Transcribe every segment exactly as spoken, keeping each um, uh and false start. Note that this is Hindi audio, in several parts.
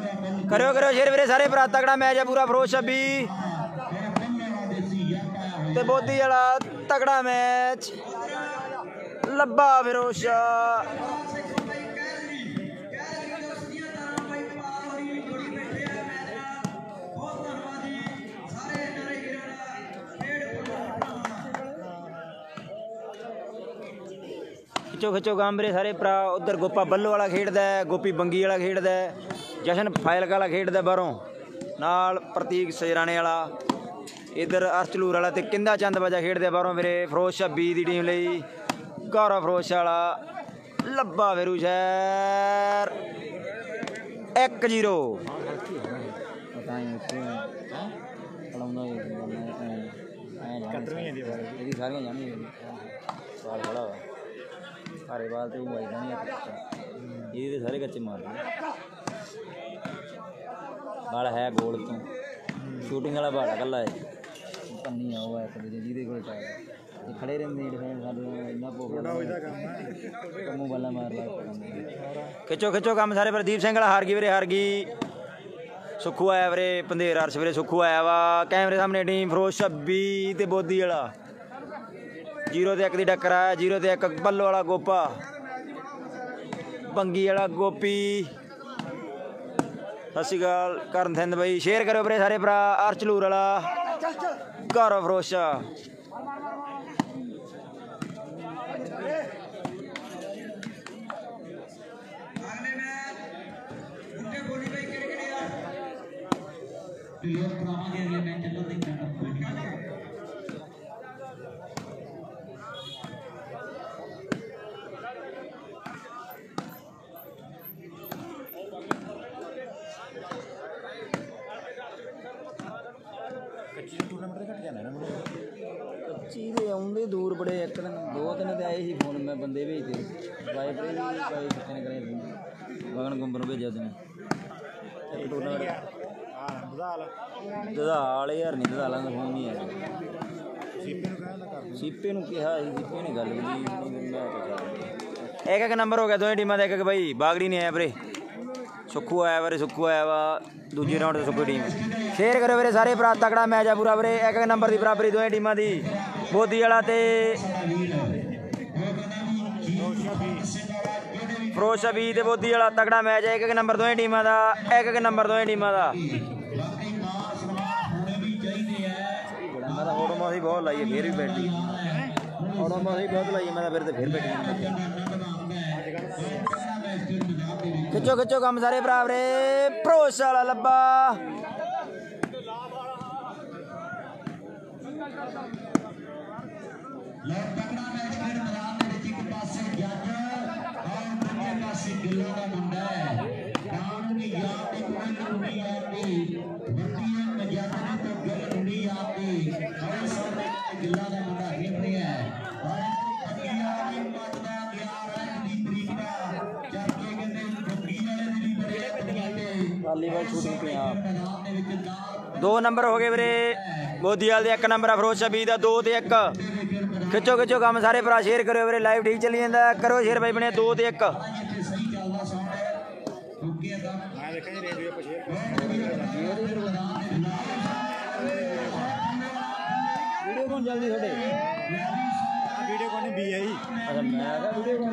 करो करो शेर वीरे सारे भरा तगड़ा मैच है पूरा फिरोज छब्बी ते बोधी वाला तगड़ा मैच लब्बा फिरोज शाह खिचो खिचो गांबरे सारे भरा उधर गोपा बल्लो वाला खेडदा है गोपी बंगी वाला खेडदा है जशन फाइलक वाला खेडदा बाहरों नाल प्रतीक सजराने वाला इधर अर्चलूर वाला ते किंदा चंद बजा खेडदे बाहरों मेरे फिरोज छब्बी दी टीम लई गौरव फिरोज वाला लब्बा फेरू शहर एक जीरो सारे बाल तो आई नहीं ये तो सारे कच्चे मार बाल है गोल तो शूटिंग वाला बाल कला है पन्नी है वो जिहदे कोल खड़े रहंदे कमू बल्ला मार ला खिचो खिचो काम सारे प्रदीप सिंह वाला हार गई वीरे हार गई सुखू आया वीरे पंधेर अर्श वीरे सुखू आया वा कैमरे सामने टीम फिरोज छब्बी ते बोधी वाला जीरो ते एक दी टक्कर है जीरो ते एक बल्लो वाला गोपा बंगी वाला गोपी सत श्री अकाल करन थिंद बई शेयर करो वीरे सारे भरा अर्चलूर वाला गौरव फिरोज शाह कच्ची दे आउंदे दूर बड़े एक दिन दो दिन ते आए ही फोन मैं बंदे भेजते वाइफाई भी भाई कितने करे गगन गुंबर भेजा दिन एक टूर्नामेंट ददाल यार नहीं ददाल का फोन नहीं है सीपे नूं कहा सीपे ने गल एक एक नंबर हो गया दोवें टीमां दा एक एक भाई बागड़ी नहीं आया वीरे सुखू आया वीरे सुखू आया वा दूजे राउंड ते सुखू टीम शेयर करो वीरे सारे भरा तगड़ा मैच है पूरा वीरे एक एक नंबर की बराबरी दोवें टीमां दी बोधी वाला ते फिरोज छब्बी ते बोधी वाला तगड़ा मैच है एक एक नंबर दोवें टीमां दा एक एक नंबर दोवें टीमां दा ऑटोमोसी बहुत लाई है फिर भी बैठी ऑटोमोसी बहुत लाई है मैं फिर तो फिर बैठी खिचो खिचो कम सारे भरा वीरे फिरोज वाला लब्बा दो नंबर हो गए वीरे बोधी वाले एक नंबर है फिरोज छब्बी का दो ते एक खिचो खिचो काम सारे भरा शेयर करो वीरे लाइव ठीक चली जाता करो शेयर भाई बने दो ते एक वीडियो कौन जल्दी थोड़े वीडियो कौन भी है अच्छा मैं आ वीडियो कौन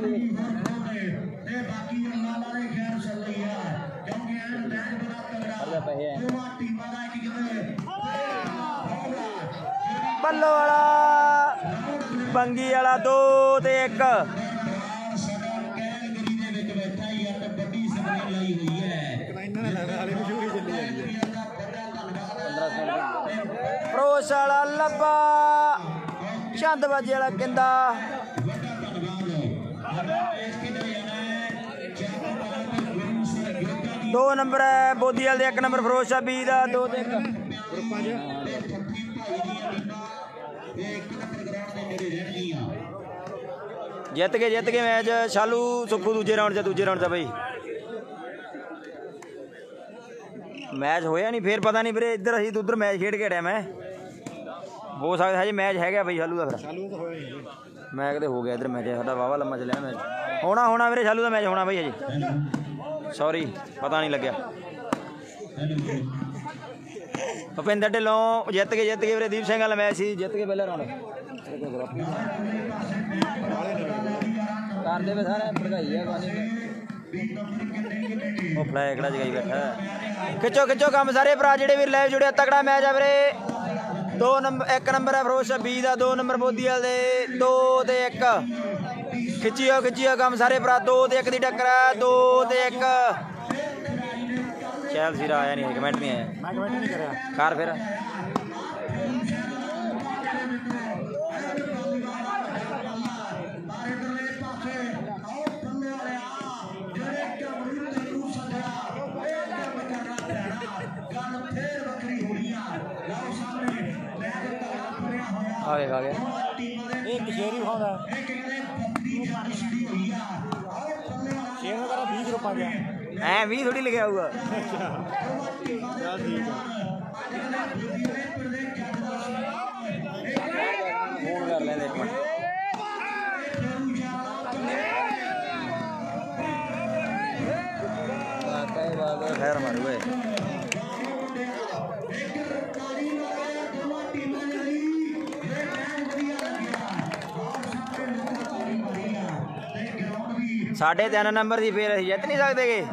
बल्लो वाला बंगी वाला दो ते एक फिरोज वाला लब्बा चंद बाजी वाला किंदा दो नंबर है बोधी वाले एक नंबर फिरोज छब्बी का दो ते एक जित गए जित गए मैच शालू सुखू दूजे राउंड से दूजे राउंड से भाई मैच होया नहीं फिर पता नहीं फिर इधर असी तो उधर मैच खेड के हटिया मैं हो सकता है जी मैच है भाई शालू का फिर मैं कहते हो गया इधर मैच साडा वाहवा लम्मा चलिया मैच होना होना मेरे शालू का मैच होना भाई अजी सॉरी पता नहीं लग्या भुपिंदर ढिल्लों जित के जित के वीरे दीप सिंह वाला मैच ही जित के पहले राउंड कर दे सारे भड़काई है वो फ्लैगड़ा जगाई बैठा खिचो खिचो कम सारे भरा जेडे वीर लाइव जुड़े तगड़ा मैच है वीरे दो नंबर एक नंबर है फरोज छब्बी का दो नंबर मोदी वाले दो ते एक खिचियो खिचियो कम सारे भरा दो ते एक दी टक्कर है दो ते एक चैल सिरा आया नहीं कमेंट नहीं आया मैं कमेंट नहीं करा कार फिर आ गया आ गया एक शेर ही खाऊंगा शेर में करा बीस रुपया गया ऐ भी थोड़ी लिखा हुआ फोन कर लें एक मिनट खैर हमारे हुए साढ़े तीन नंबर की फिर जित नहीं सकते गे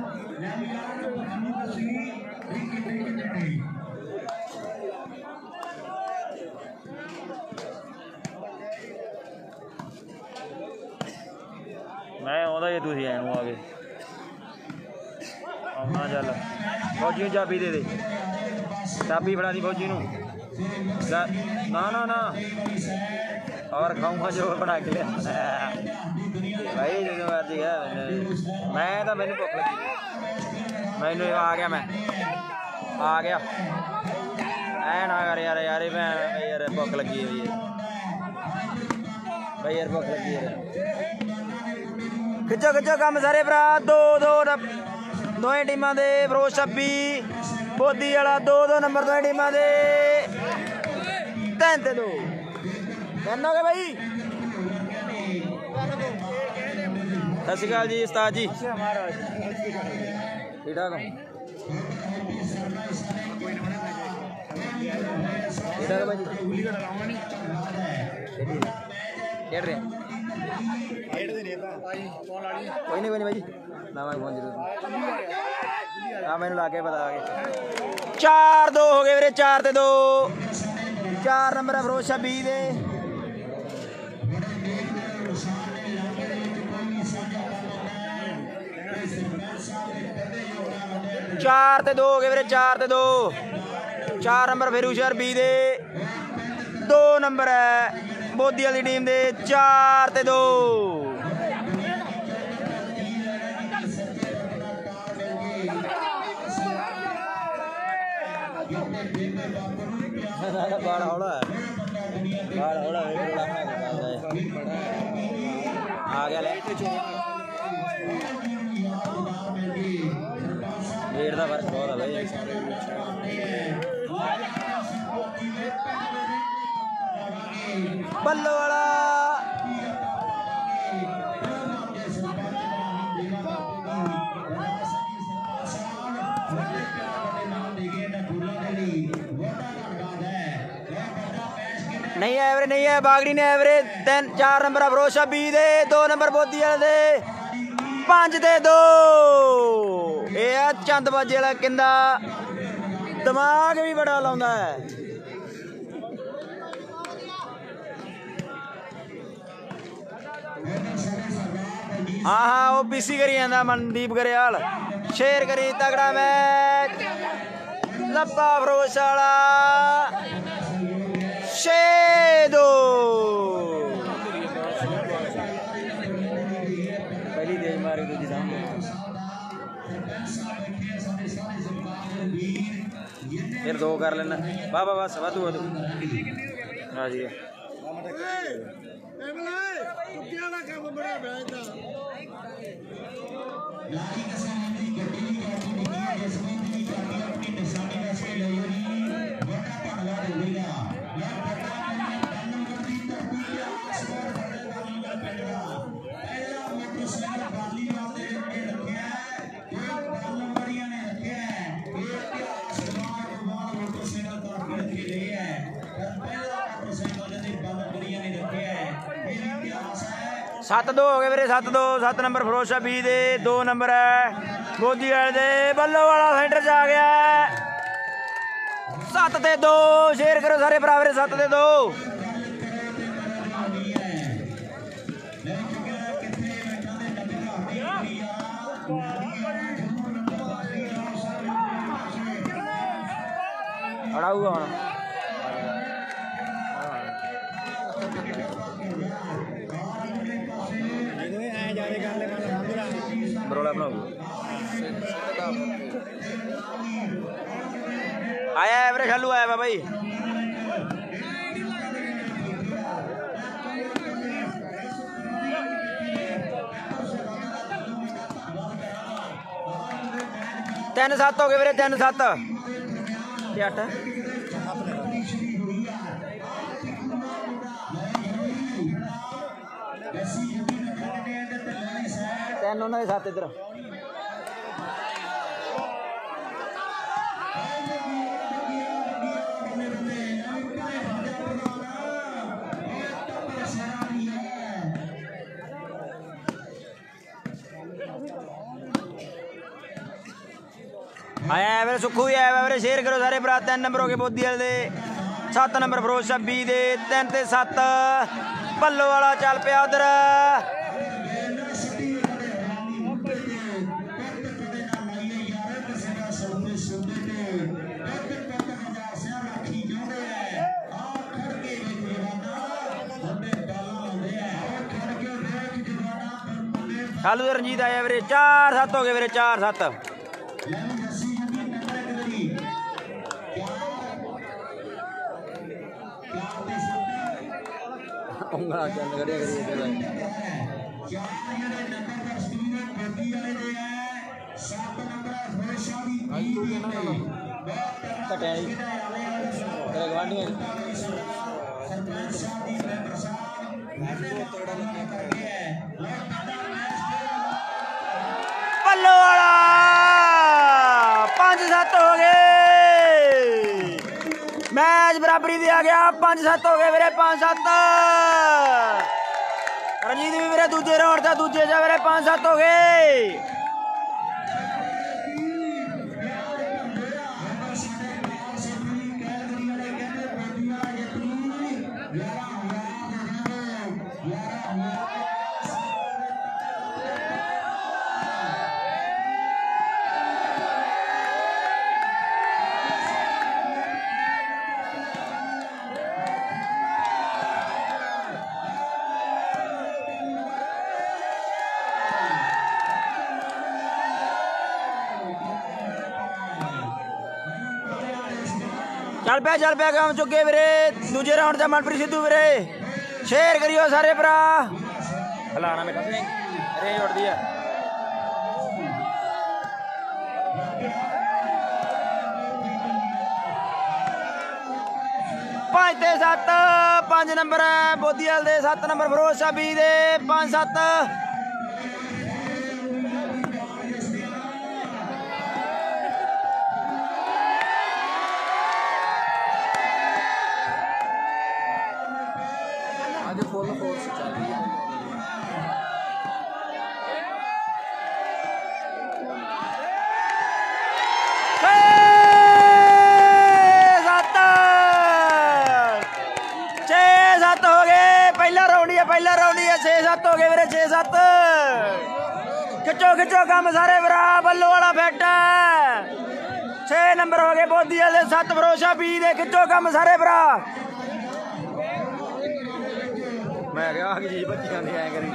मैं आता जे तुम एनू आ गए आना चल फौजी चाबी दे दे चाबी फड़ा दी फौजी नू ना ना ना और खाऊंगा जो बना के लिया भाई जो मर्जी है मैं तो मैंने भुख लगी मैनू आ गया मैं आ गया ऐ ना कर यार यार मैं यार भुख लगी है भाई यार भुख लगी है खिचो खिचो कम सारे भरा दो दो दोवें टीमां दे फरोज छब्बी बोदी वाला दो दो नंबर दोवें टीमां दे तीन ते दो तीन हो गए भाई सत श्री अकाल जी उस्ताद जी ठीक ठाक हो ठीक ठाक भाई खेड रहे कोई नहीं कोई नहीं भाई ना मैं फोन जरूर हाँ मैंने ला के पता आगे चार दो हो गए मेरे चार ते दो चार नंबर है फरोज छब्बी दे चार ते दो हो गए मेरे चार ते दो चार नंबर फिर बी दे दो नंबर है बोदी वाली टीम दे चार ते दो बाड़ा हौला बाड़ा हौला आ गया ले डेढ़ का फर्क बहुत है भाई बल्लो वाला नहीं है एवरे नहीं है बागड़ी ने एवरे तीन चार नंबर फरोज छब्बी दे दो नंबर बोदी दे पांच दे दो ये चंद बाजे वाला किंदा दिमाग भी बड़ा लाउंदा है हाँ हाँ वो पीसी करी जाता मनदीप गरेवाल शेर करी तगड़ा मैच लब्बा फरोज वाला छे दो पहली तेज मारी दूजी सामने फिर दो कर लेना बाबा बस वादू वादू हाँ जी रखिया सत्त दो हो गए वीरे सत्त दो सत्त नंबर फिरोज शाह बी दे दो नंबर है मोदी वाले दे बल्लो वाला सेंटर च आ गया सत्त ते दो शेयर करो सारे भरा वीरे सत्त ते दो अड़ाऊगा होना बरोला बनाओ आया एवरेज चालू आया वा भाई तीन सत्त हो गए वीरे तीन सत्त अठ तीन उन्होंने सत्त इधर आया एवरे सुखू भी आया एवरे शेयर करो सारे भरा तीन नंबर हो गए बोदी वाले सत्त नंबर फिरोज शाह बी दे तीन ते सत्त भल्लो वाला चल पिया उधर चालू रंजीत आया वीरे चार सत्त हो गए वीरे चार सत्त पल्लो वाला पांच सत्त हो गए मैच बराबरी दिया गया पांच सत्त हो गए वीरे पांच सत्त रंजीत भी वीरे दूजे राउंड था दूजे च वीरे पांच सत्त हो गए चल पे चल पे काम चुके वीरे दूजे राउंड का मनप्रीत सिद्धू वीरे शेयर करियो सारे भरा हलाना में अरे उड़ दिया पांच ते सत्त पांच नंबर है बोधीवाल दे सत्त नंबर फिरोज शाह बी दे पांच सत्त फुल फोर्स चल रही है सत्त छे सत्त हो गए पहला राउंड ही है पहला राउंड ही है छे सत्त हो गए मेरे छे सत्त खिचो खिचो काम सारे भरा बल्लो वाला बैठा छे नंबर हो गए बोधी वाले सत्त फिरोज शाह बी दे खिचो काम सारे भरा मैं क्या आगे चीज बच्ची आने आया करी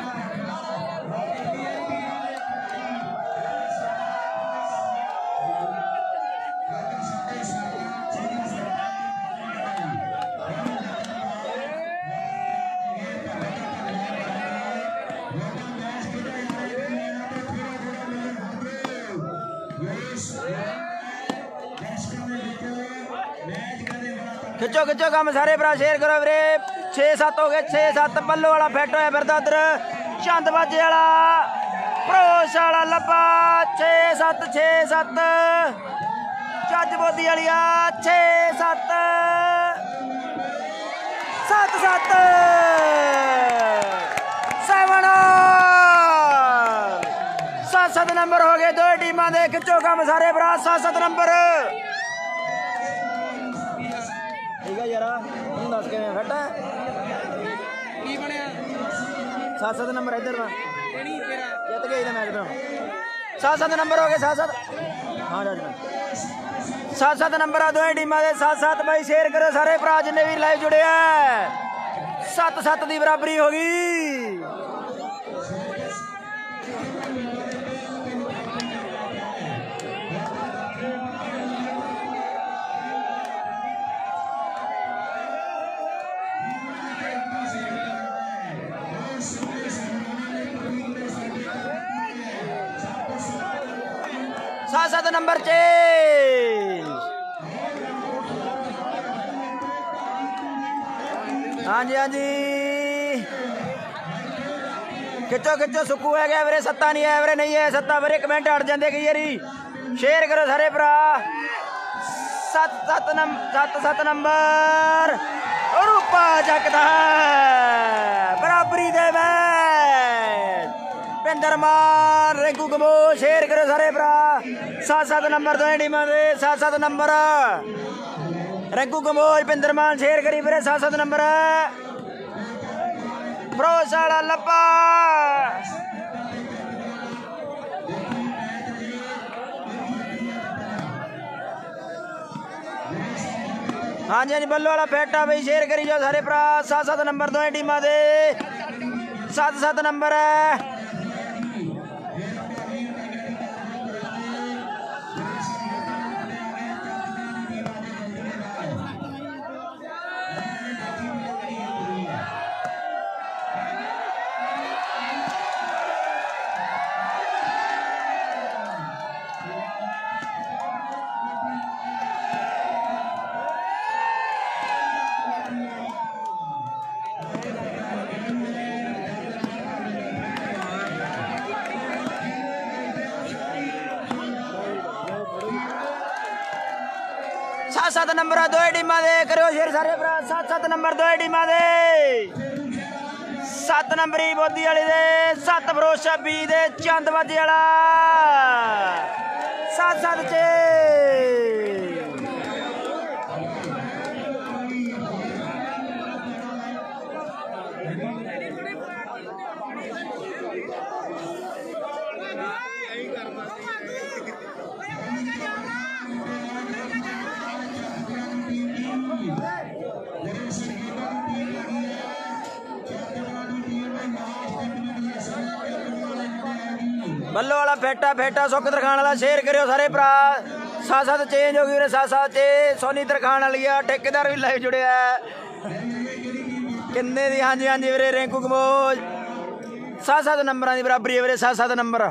खिचो खिचो काम सारे भरा शेयर करो वीरे छे सत्त हो गए छे सत्त पल्लो वाला फिट होया फिरदा उधर चंद बाजे वाला फिरोज शाह वाला लब्बा छे सत्त छे सत्त चज बोदी वालिया छे सत्त सत्त सत्त सेवन सात सात नंबर हो गए दो टीमां दे खिच्चो कम सारे भरा सात सात नंबर ठीक है यार तुम दस के फिट है की बनया सात सात नंबर इधर ना जित गए इधर मैच तो सात सात नंबर हो गए सात सात हाँ सात सात नंबर आ दो टीमां दे सात सात भाई शेयर करो सारे भरा जिन्ने भी लाइव जुड़े है सत्त सत्त की बराबरी हो गई सात सात नंबर चेंज हाँ जी हाँ जी खिचो खिचो सुक्कू है गया वीरे सत्ता नहीं है वीरे नहीं है सत्ता वीरे कमेंट हट जाते कई बारी शेयर करो सारे भरा सत सत नंबर सत सत नंबर रूपा जगदा बराबरी दे मैच पिंदर मान रिंकू कमो शेयर करो सारे भरा सात सात नंबर दो टीमां दे सात सात नंबर रिंकू कमोज पिंदर मान शेयर करी फिर सात सात नंबर प्रोसाला लप्पा हाँ जी हाँ जी बल्लो वाला फेटा भाई शेयर करी जाओ सारे भरा सात सात नंबर दो टीमां दे सात सात नंबर है सात सात नंबर दो टीमां दे करो शेर सारे भरा सात सात नंबर दो टीमां दे सत्त नंबरी बोदी वाली दे सत्त फरोज छब्बी दे चंद बाजे वाला सात सात चे बल्लो वाला फेटा फेटा सुख तरखान वाला शेयर करो सारे भरा सात सात चेंज हो गई वीरे सात सात चे सोनी तरखान वाली आ ठेकेदार भी लाइव जुड़े किन्ने दी हाँ जी हाँ जी वीरे रिंकू कमोज सात सात नंबर की बराबरी है वीरे सात सात नंबर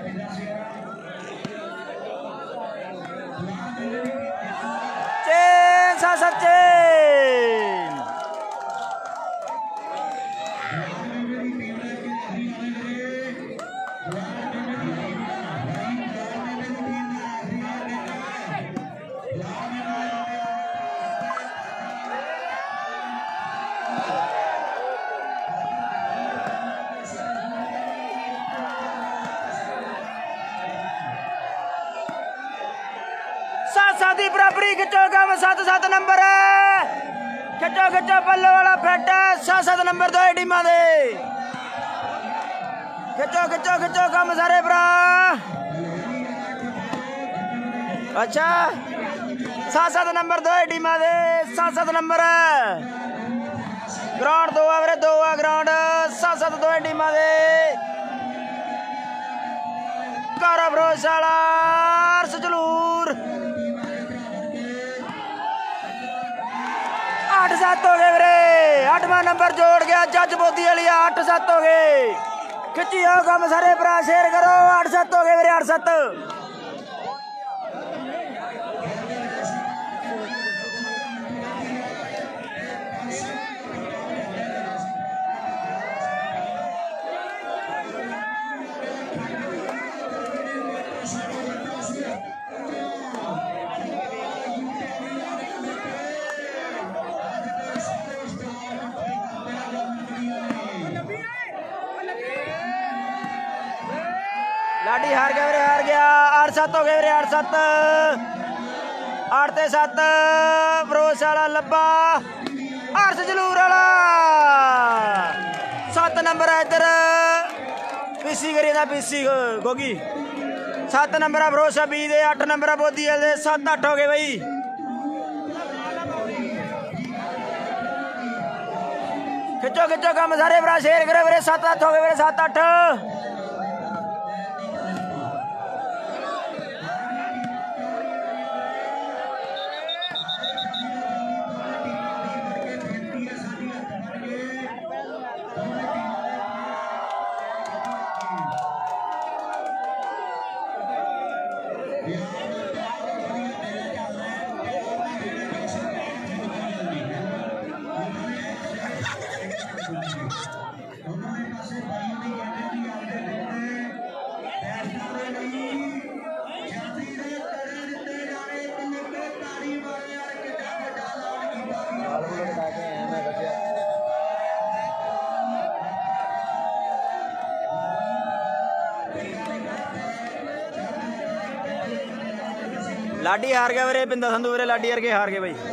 चेंज सात सात चेंज साथी बराबरी खिचो कम सात सात नंबर खिचो खिचो पल्लो वाला फेट सात सात नंबर दो टीमां दे खिचो खिचो खिचो कम सारे भरा अच्छा सात सात नंबर दो टीमां दे सात सात नंबर ग्राउंड दो वीरे दो आ ग्राउंड सात सात दो टीमां दे कारा भरोसाला सजलूर अठ सत्त हो गए वीरे अठवां नंबर जोड़ गया जज बोदी वाली अठ सत्त हो गए खिची आओ कम सारे भरा शेयर करो अठ सत्त हो गए वीरे अठ सत्त लाडी हार गया वीरे हार गया अठ सत्त हो गए वीरे अठ सत्त अठ ते सत्त भरोसे वाला लब्बा अर्श जलूर वाला सत्त नंबर है इधर पीसी करी ना पीसी गोगी सत्त नंबर भरोसा बी दे अठ नंबर बोधी दे सत्त अठ हो गए बई खिचो खिचो कम सारे भरा शेयर करो वीरे सत्त अठ हो गए वीरे सत्त अठ लाडी हार गया वीरे बिंदा संधू वीरे लाडी हार के हार गए भाई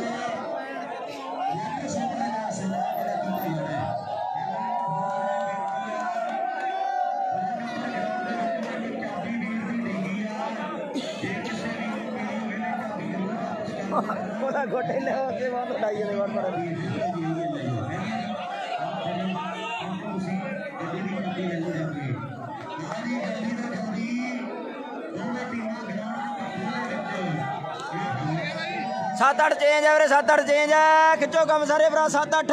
गोटे ले बहुत उठाइए सत्त अठ चेंज है वीरे सत्त अठ चेंज है खिचो कम सारे भरा सत्त अठ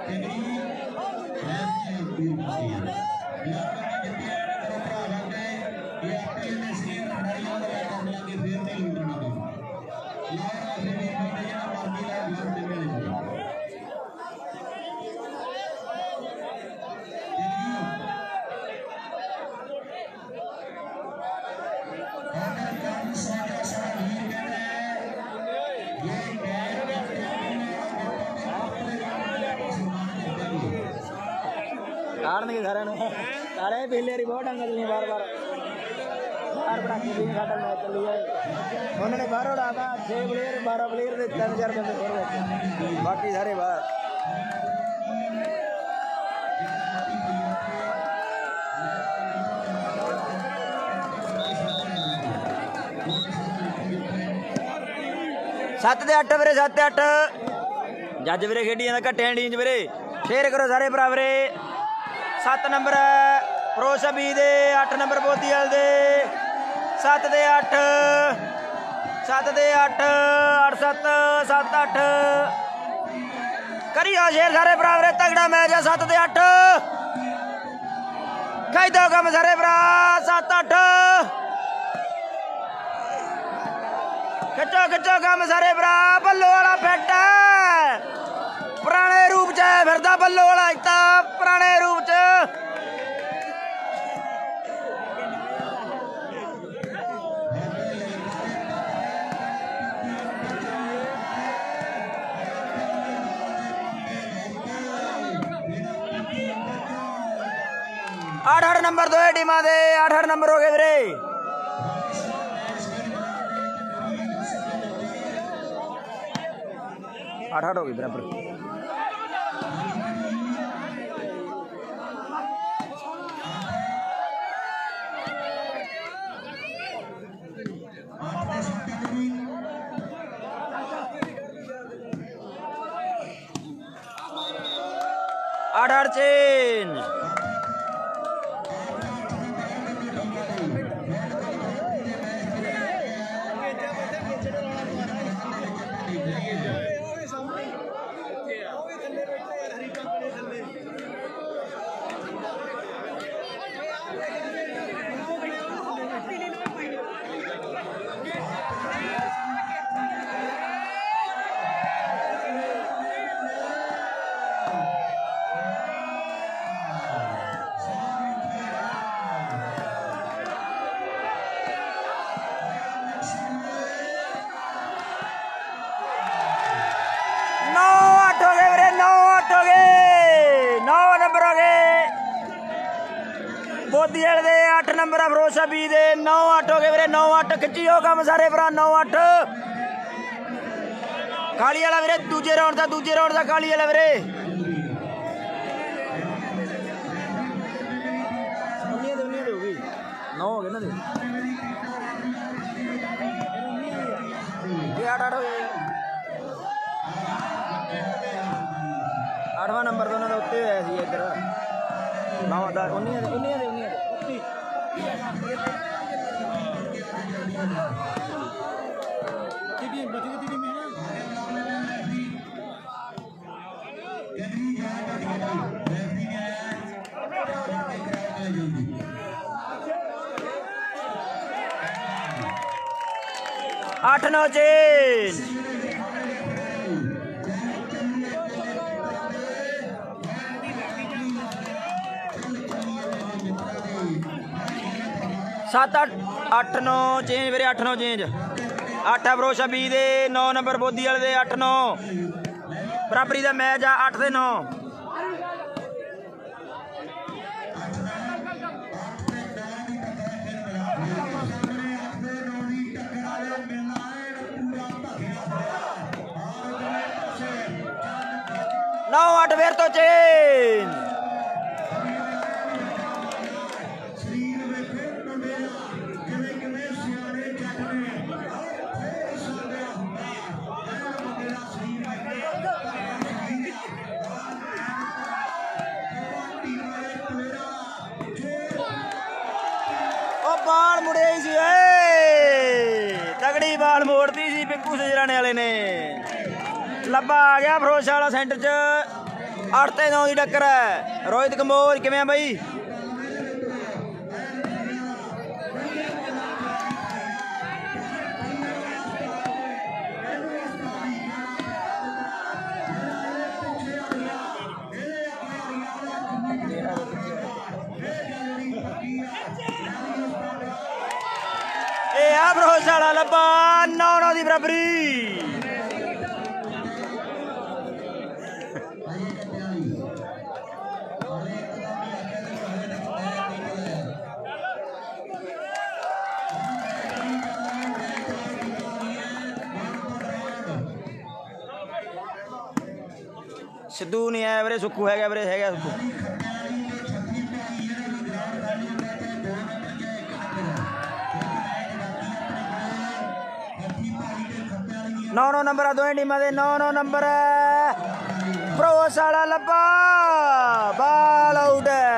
के घर सारे पहले बहुत ढंग चली बार बार बार पटाखे भी साडा मैच चली जाए उन्होंने बाहर उड़ा था छे प्लेयर बारह प्लेयर दे तीन चार बंदे और बैठे बाकी सारे बाहर सत्त ते अठ वीरे सत्त अठ जज वीरे खेडी जांदा घट्टे टीम च वीरे शेयर करो सारे भरा वीरे सत्त नंबर भरोसा बी दे अठ नंबर बोधीवाल दे सत्त दे अठ सत्त दे अठ अठ सत्त सत्त अठ करियो शेर सारे भरा वीरे तगड़ा मैच है सत्त दे अठ खाई दो कम सारे भरा सत्त अठ खिचो खिचो कम सारे भरा बल्लो वाला फिट पुराने रूप च फिरदा बल्लो वाला इतना पुराने रूप च अठ अठ नंबर दो टीमां दे अठ अठ नंबर हो गए वीरे अठ अठ हो गई बराबर आठ आठ चेंज बोधी दे अठ नंबर है फिरोज शाह बी दे नौ अठ हो गए वीरे नौ अठ खिच्ची हो कम सारे भरा नौ अठ काली वाला वीरे दूजे राउंड का दूजे राउंड का काली वाला वीरे नौ हो गए ना आठ आठ हो गए आठवां नंबर तो उन्होंने उत्ते होया सी इधर नौ दस उन्नियां दे उन्नियां दे उन्नियां आठ नौ चेंज सात अठ अठ नौ चेंज वीरे अठ नौ चेंज अठ है फिरोज शाह बी दे नौ नंबर बोधी वाले दे अठ नौ बराबरी का मैच आ अठ से नौ नौ अठ फिर तो चेंज बाल मुड़े सी तगड़ी बाल मोड़ती सी पिक्कू सजराने वाले ने लब्बा आ गया फिरोज शाह वाला सेंटर च अठ ते नौ की टक्कर है रोहित कंबोज किवें बई फिरोज शाह वाला लब्बा नौ नौ की बराबरी सिद्धू नहीं आया वीरे सुक्कू है वीरे है सुक्कू नौ नौ नंबर दोवें टीमां दे नौ नौ नंबर फिरोज शाह वाला लब्बा बाल आउट है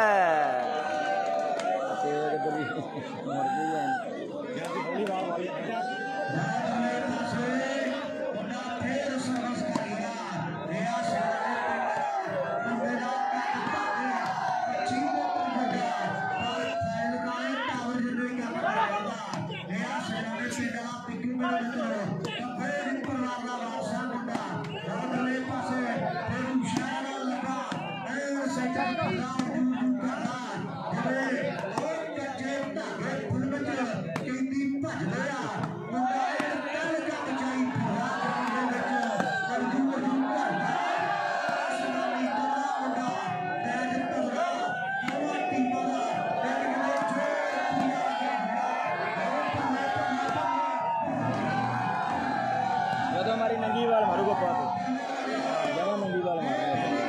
हमारी नंगी वाल मारू को पास जमा नंगी वाल मारू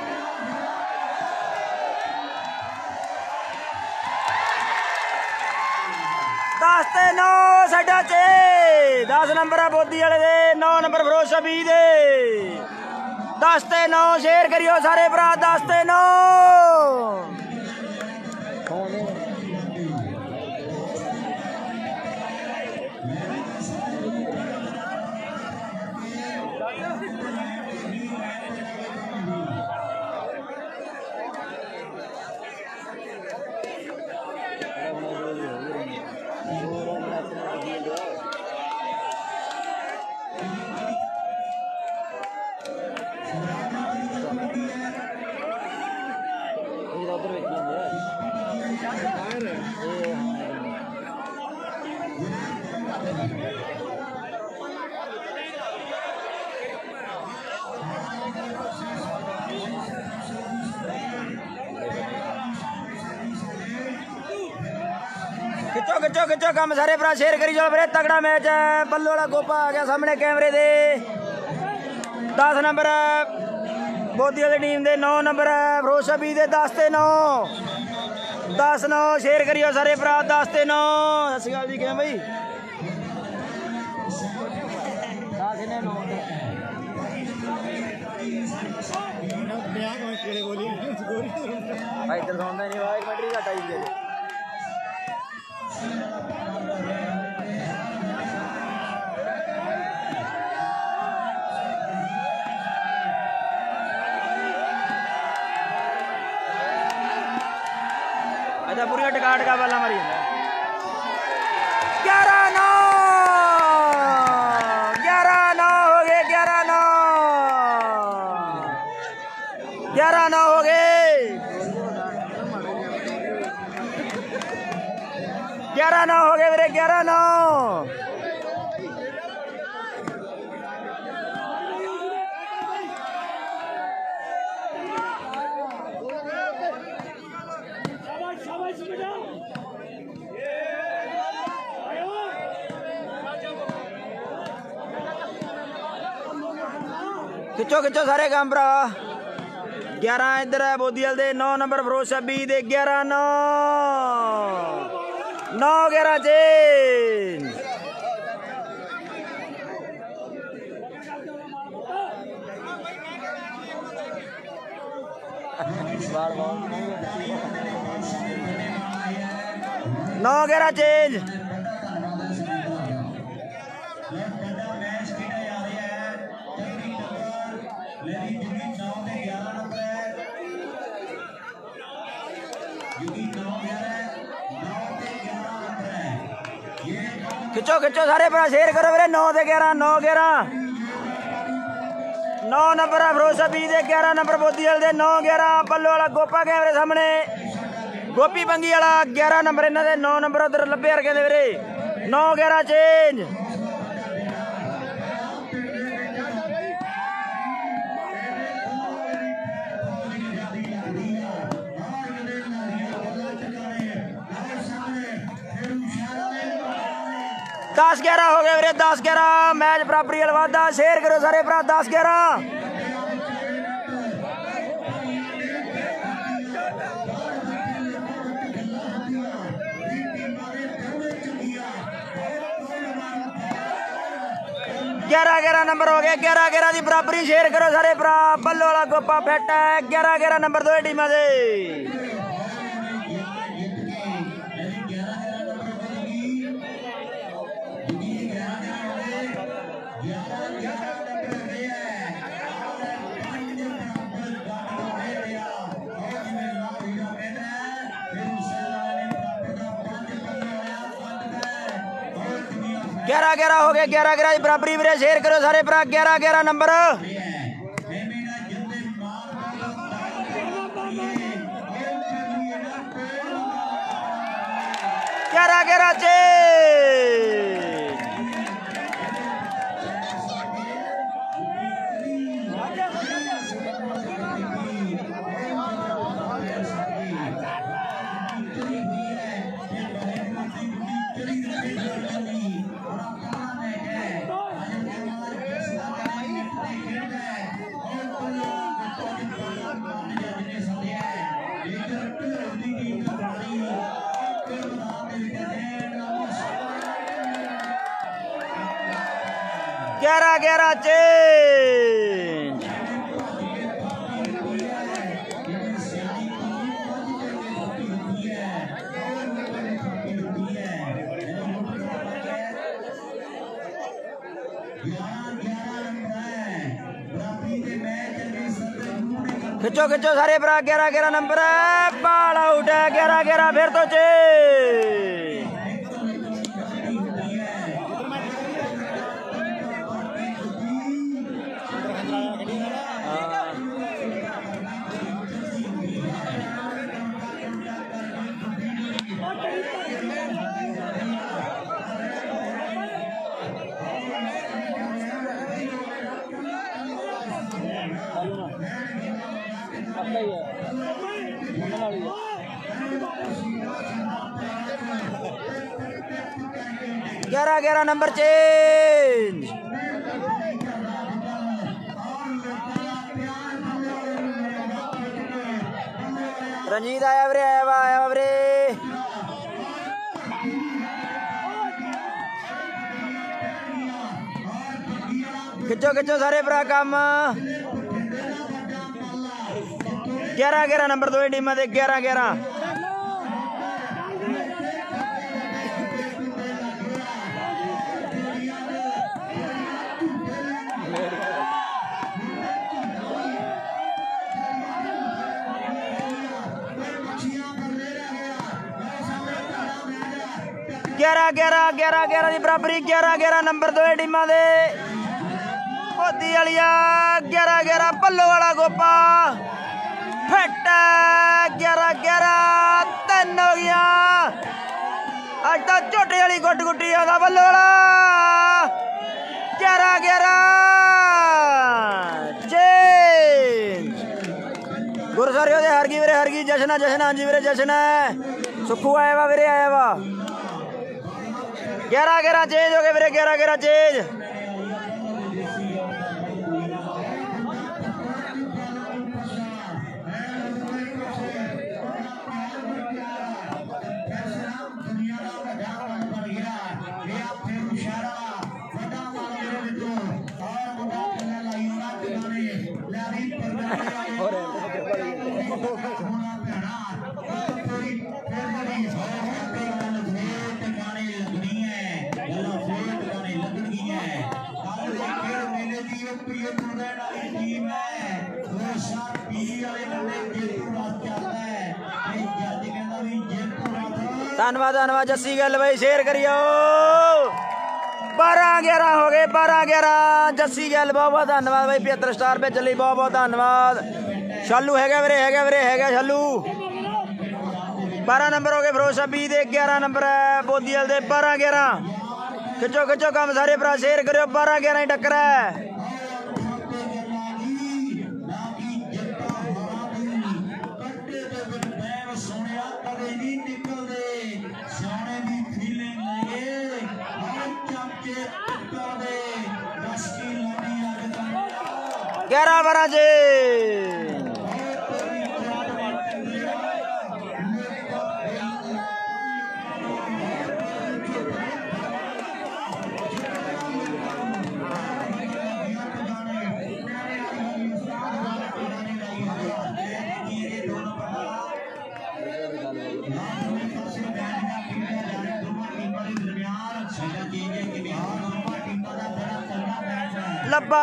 दस ते नौ साढ़ा छे दस नंबर है बोधी वाले दे नौ नंबर फिरोज शाह बी दे दस ते नौ शेयर करियो सारे भरा दस ते नौ उधर खिचो खिचो कम सारे भरा शेयर करी जाओ फिर तगड़ा मैच है बल्लो वाला गोपा आ गया सामने कैमरे दे दस नंबर बोधी वाली टीम दे नौ नंबर फरोज शबी दे दस ते नौ दस नौ शेयर करियो सारे भरा दस ते नौ सत श्री अकाल जी क्या भाई भाई इधर सुनता नहीं भाई एक मिनट घाटा ही अच्छा पूरी टका टका वाला मारी ग्यारह नौ ग्यारह नौ हो गए ग्यारह नौ ग्यारह नौ हो गए ग्यारह नौ हो गए मेरे ग्यारह नौ खिचो खिचो सारे काम भरा ग्यारह इधर है बोधीवाल दे नौ नंबर फरोज शबी दे ग्यारह नौ नौ ग्यारह चेंज नौ ग्यारह चेंज खिचो खिचो सारे भरा शेयर करो मेरे नौ दे ग्यारह नौ ग्यारह नौ नंबर है फरोज शबी दे ग्यारह नंबर बोधीवाल दे नौ ग्यारह बल्लो वाला गोपा कैमरे सामने गोपी बंगी वाला ग्यारह नंबर इन्हों दे नौ नंबर उधर लब्बे रखे दे मेरे नौ ग्यारह चेंज दस ग्यारह हो गए मेरे दस ग्यारह मैच बराबरी वाला वादा शेयर करो सारे भरा दस ग्यारह ग्यारह ग्यारह नंबर हो गया ग्यारह ग्यारह की बराबरी शेयर करो सारे भरा बल्लो वाला गोपा फिट है ग्यारह ग्यारह नंबर दो टीम से ग्यारह ग्यारह हो गया ग्यारह ग्यारह की बराबरी मेरे शेयर करो सारे भरा ग्यारह ग्यारह नंबर ग्यारह ग्यारह चेंज ग्यारह ग्यारह चेंज खिचो खिचो सारे भरा ग्यारह ग्यारह नंबर है बाल आउट है ग्यारह ग्यारह फिर तो चेंज ग्यारह ग्यारह नंबर चेंज। रंजीत आया वीरे, आया वा आया वीरे। खिचो खिचो सारे भरा काम। ग्यारह ग्यारह नंबर दो टीम दे ग्यारह ग्यारह। ग्यारह ग्यारह ग्यारह ग्यारह की बराबरी। ग्यारह ग्यारह नंबर दो टीमां दे मोदी वालिया। ग्यारह ग्यारह भल्लो वाला गोपा फिट। ग्यारह ग्यारह तीन हो गया। अज तो झोटे वाली गुट गुट्टी आता भल्लो वाला। ग्यारह ग्यारह चेंज। गुरसारियों दे हरगी वीरे हरगी। जशन जशन हाँ जी वीरे जशन है। सुखू आया वा वीरे आया वा। ग्यारह ग्यारह चेंज हो गए वीरे। ग्यारह ग्यारह चेंज। धन्यवाद धन्यवाद जस्सी गल भाई शेयर करियो। बारह ग्यारह हो गए। बारह ग्यारह जस्सी गल बहुत बहुत धन्यवाद भाई। पचहत्तर स्टार पे चली बहुत बहुत धन्यवाद। शालू है वीरे है वीरे है शालू। बारह नंबर हो गए। फिरोज शबी दे ग्यारह नंबर है। बोदियल दे बारह ग्यारह। खिचो खिचो काम सारे भरा शेयर करियो। बारह ग्यारह ही टक्कर है। ग्यारह बारह जी। लब्बा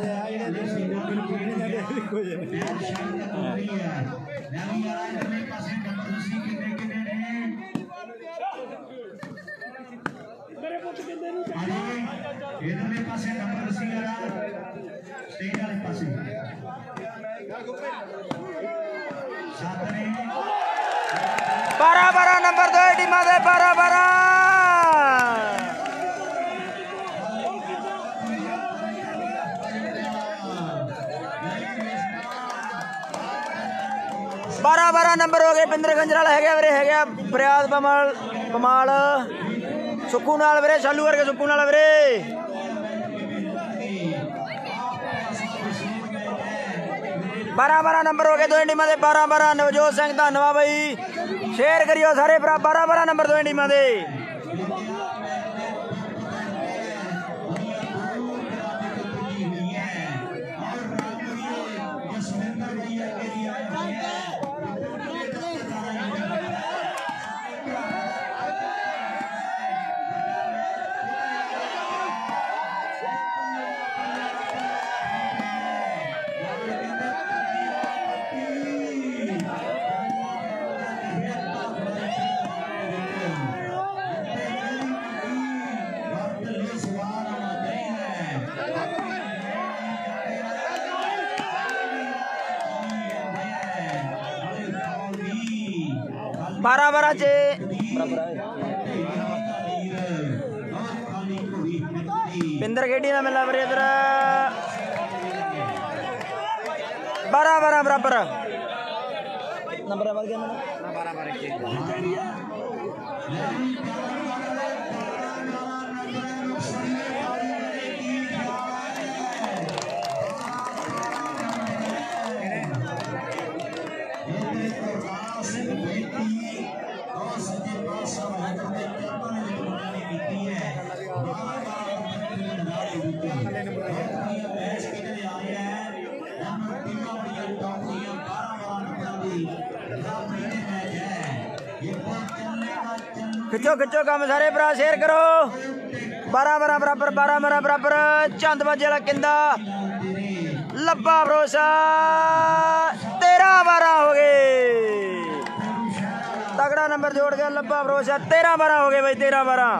बारह बारह नंबर दो टीम दे बारह बारह बारह बारह नंबर हो गए। पिंदर गंजराल है वीरे है। फरियाद बमल कमाल सुक्कू नाल वीरे। शालू वर्गे सुक्कू नाल वीरे। बारह बारह नंबर हो गए दो टीम दे। बारह बारह नवजोत सिंह धन्यवाद भाई शेयर करियो सारे भरा। बारह बारह नंबर दो टीम दे। बारह बारह चे पिंदर गेडी ना मिला बरे इधर। बारह बारह बराबर नंबर बढ़ गया ना बारह बारह के खिचो खिचो काम सारे भरा शेयर करो। बारह बारह बराबर बारह बारह बराबर चंद बजे वाला किंदा लब्बा भरोसा तेरह बारह हो गए। तगड़ा नंबर जोड़ गया लब्बा भरोसा तेरह बारह हो गए भाई तेरह बारह।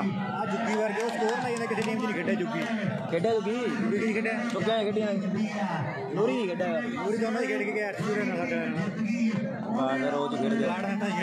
खेड़ा जुगी चुक्या खेडिया नूरी नहीं खेड़ा नूरी दोनों खेड़ के गया रोज खेड़ गया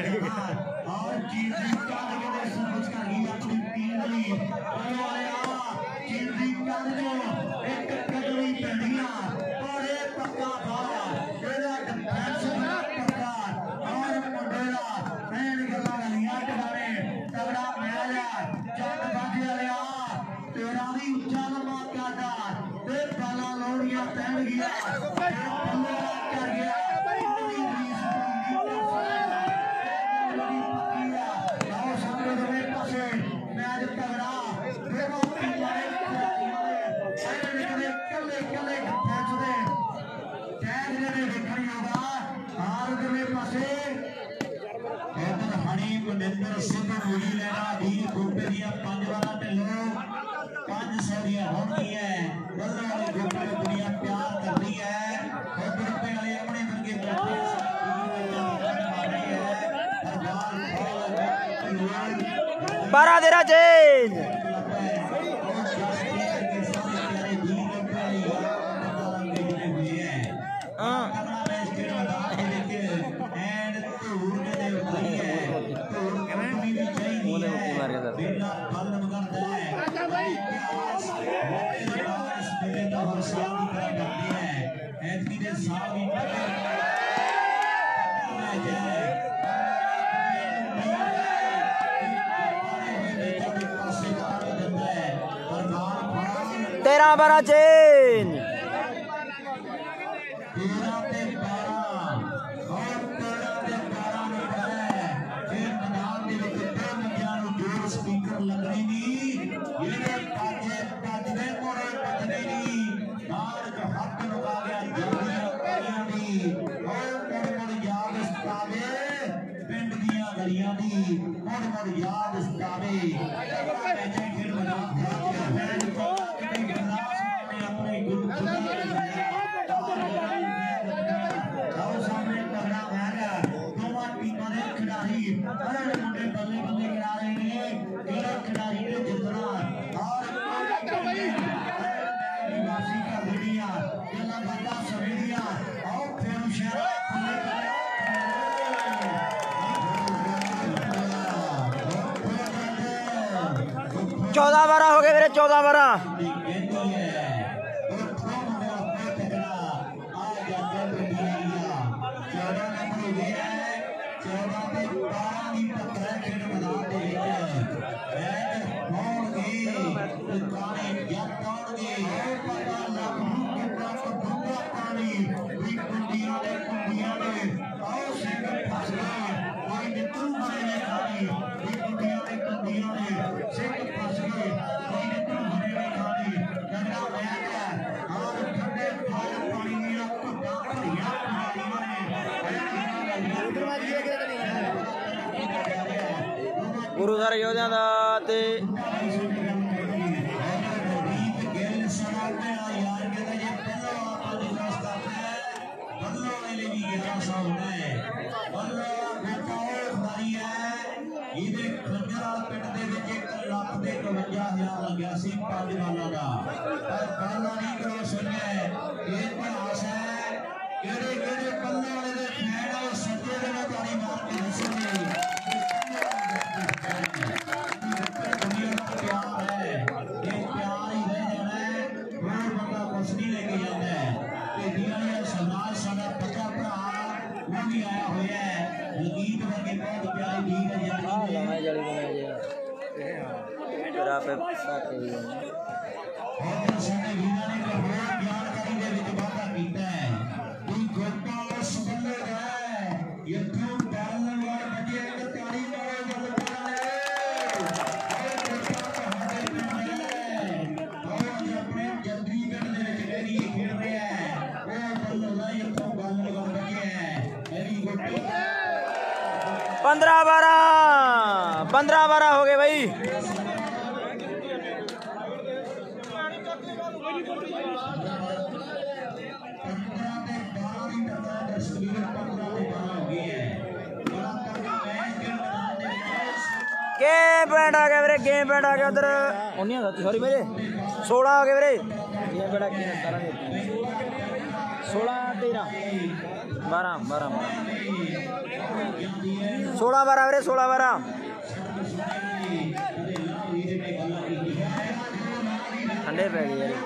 बारह तेरह चेंज तेरह बारह चेंज चौदह बारह हो गए मेरे चौदह बारह गुरु सारे योद्धा का ते वो भी आया हुआ है लकीत वर्गे बहुत प्यारी लीग है हां लावे जड़ी बनाए जे तेरा पे बात है और साडे वीरां ने एक होर जानकारी दे विच वाधा कीता है कि गोपाल सुबल्ले है इथों बालन वाल बजे एक ताड़ी मारो गल कराए और गोपाल हमारे पिंड और अपने जंदरीगढ़ दे विच एरी खेल रहा है ओ बल्ला इथों बालन वाल बजे है एरी गोपाल पंद्रह बारह पंद्रह बारह हो गए भाई गेम पॉइंट आ गया वीरे गेम पॉइंट आ गया उधर उन्नीस सॉरी मेरे सोलह हो गए वीरे गेम पॉइंट सोलह तेरह बारह बारह सोलह बारह वीरे सोलह बारह ठंडे पै गए यार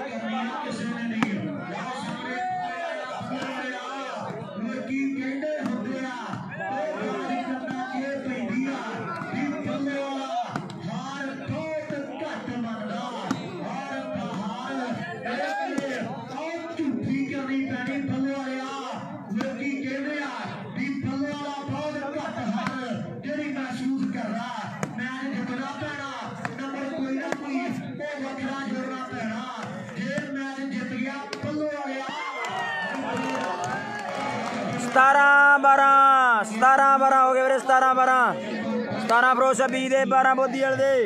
सतारह बारह सतारह बारह हो गए वीरे सतारह बारह सतारह फरोश बी दे बारह बोधी वाले दे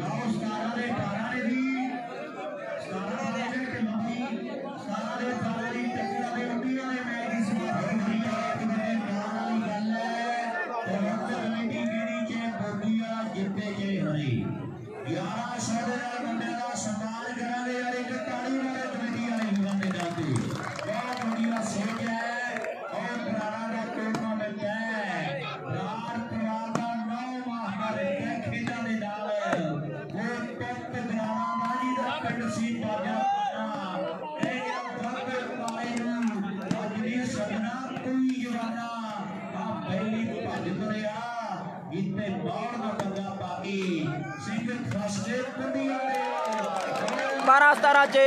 बारह सतारह चे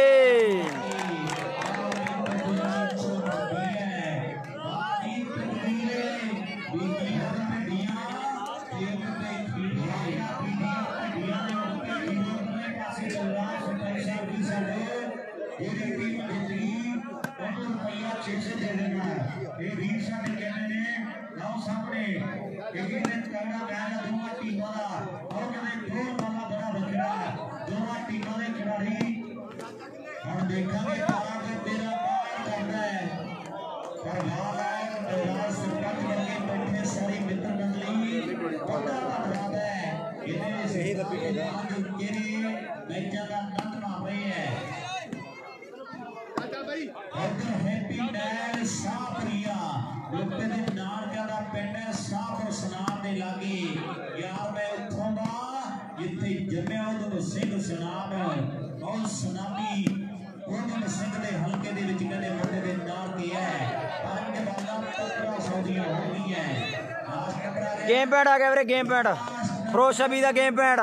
गेम पैड आ गया वीरे गेम पैड फरोश शबी दा गेम पैड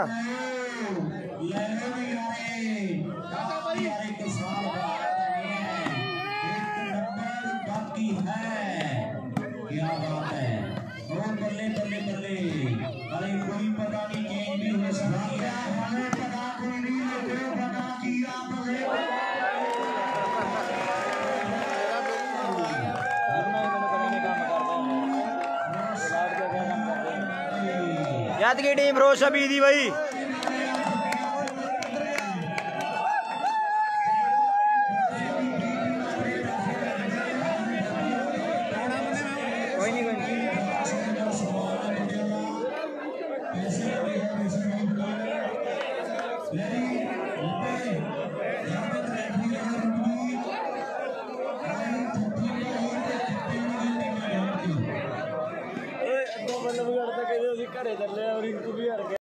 याद की टीम फरोश शबी दी भाई घरे चले और इनको भी